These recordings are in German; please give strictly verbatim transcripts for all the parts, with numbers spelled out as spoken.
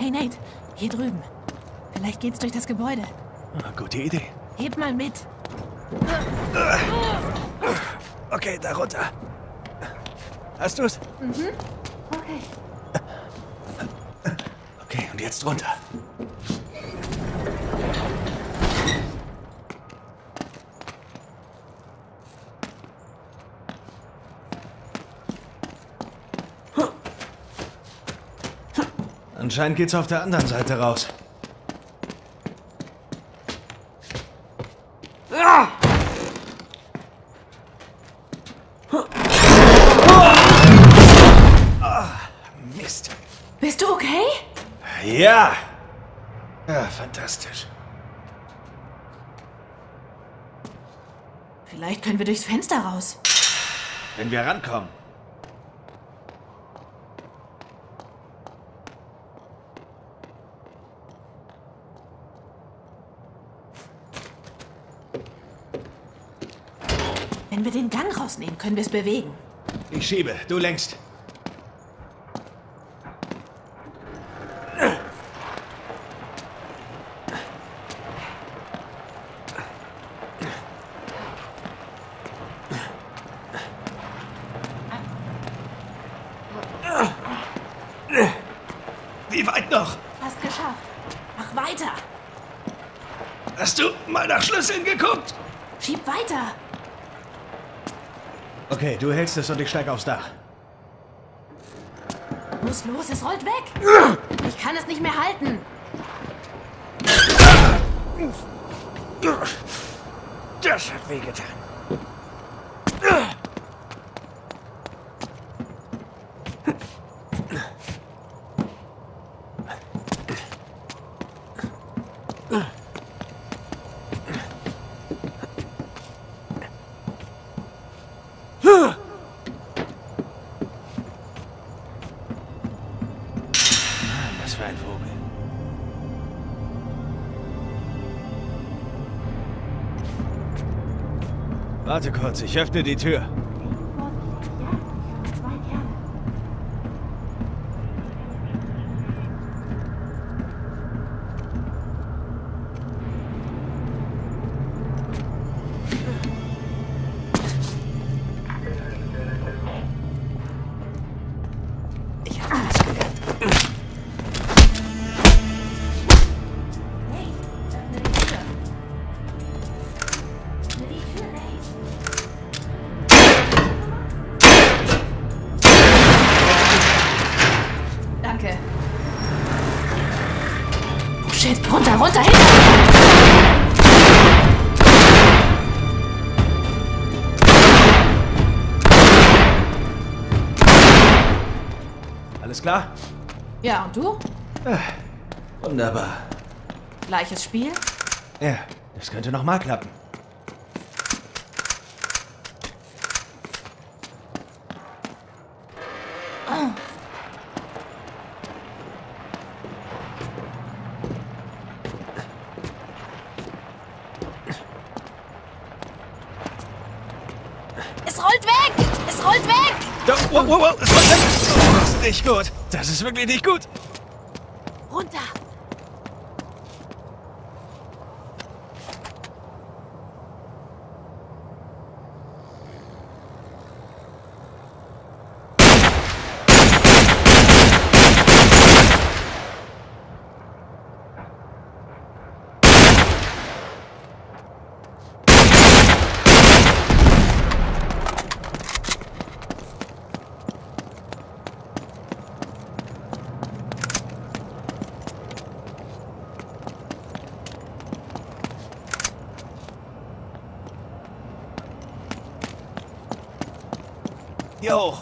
Hey Nate, hier drüben. Vielleicht geht's durch das Gebäude. Ah, gute Idee. Heb mal mit. Okay, da runter. Hast du's? Mhm. Okay. Okay, und jetzt runter. Anscheinend geht's auf der anderen Seite raus. Mist. Bist du okay? Ja. Ja, fantastisch. Vielleicht können wir durchs Fenster raus. Wenn wir rankommen. Wenn wir den Gang rausnehmen, können wir es bewegen. Ich schiebe, du lenkst. Wie weit noch? Fast geschafft. Mach weiter. Hast du mal nach Schlüsseln geguckt? Schieb weiter. Okay, du hältst es und ich steig aufs Dach. Muss los, es rollt weg. Ich kann es nicht mehr halten. Das hat wehgetan. Was für ein Vogel. Warte kurz, ich öffne die Tür. Ich habe was gelernt. Hey, öffne die Tür. Öffne die Tür, Nate. Danke. Oh shit, runter, runter, hinter! Alles klar? Ja, und du? Wunderbar. Gleiches Spiel? Ja, das könnte noch mal klappen. Oh. Es rollt weg! Es rollt weg! Wow, wow, wow. Das ist nicht gut. Das ist wirklich nicht gut. Runter! Hier hoch.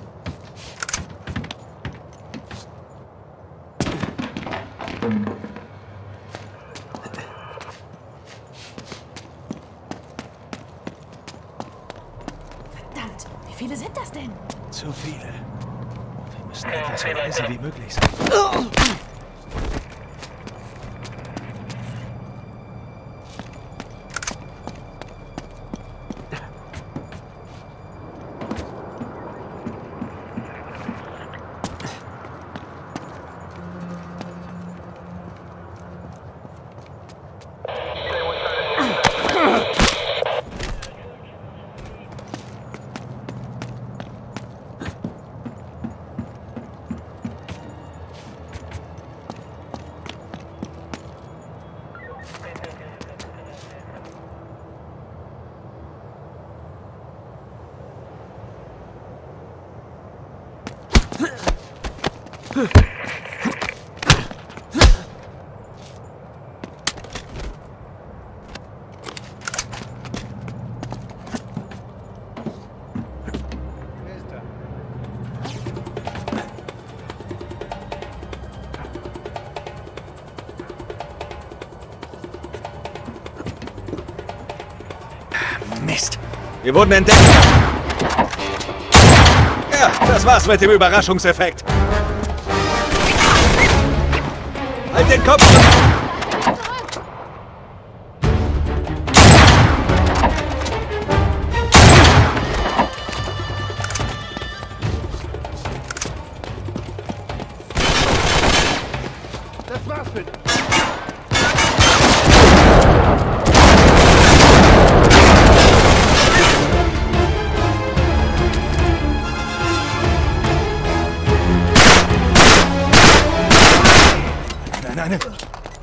Verdammt, wie viele sind das denn? Zu viele. Wir müssen etwas so leise wie möglich sein. Mist. Wir wurden entdeckt. Ja, das war's mit dem Überraschungseffekt. Halt den Kopf! Das war's bitte. Nein, nein.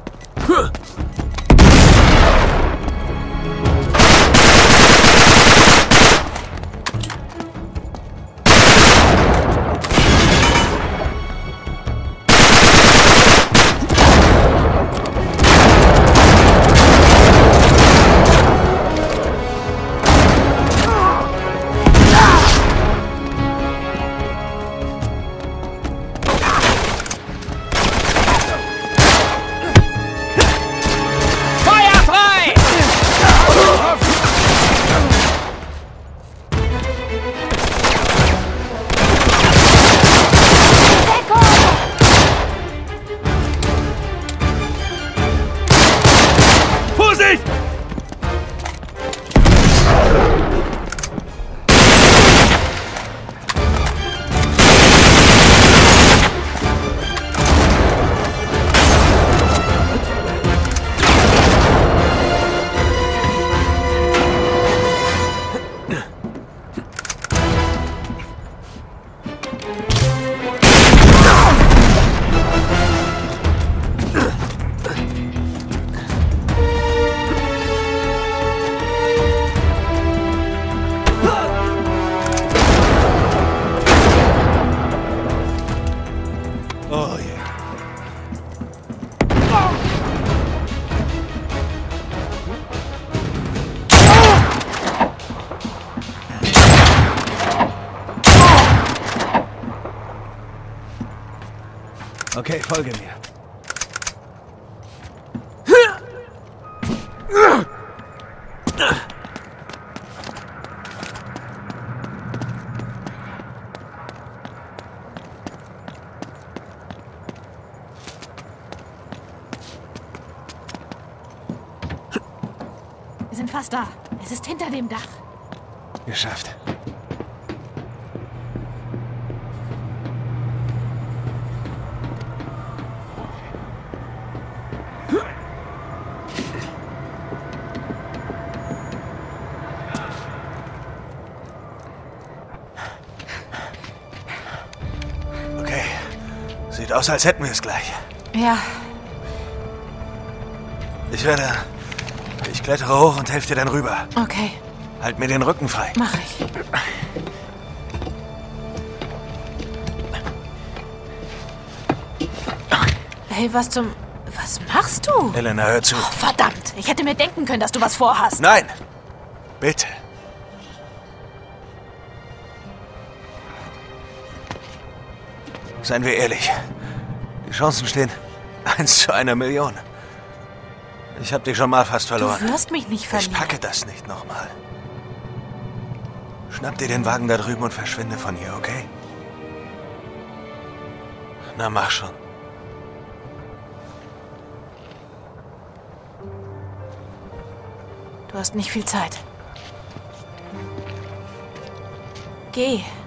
Oh je. Okay, folge mir. Wir sind fast da. Es ist hinter dem Dach. Geschafft. Okay. Sieht aus, als hätten wir es gleich. Ja. Ich werde... Ich klettere hoch und helfe dir dann rüber. Okay. Halt mir den Rücken frei. Mach ich. Hey, was zum... Was machst du? Elena, hör zu. Oh, verdammt. Ich hätte mir denken können, dass du was vorhast. Nein! Bitte. Seien wir ehrlich. Die Chancen stehen eins zu einer Million. Ich habe dich schon mal fast verloren. Du wirst mich nicht verlieren. Ich packe das nicht nochmal. Schnapp dir den Wagen da drüben und verschwinde von hier, okay? Na, mach schon. Du hast nicht viel Zeit. Geh.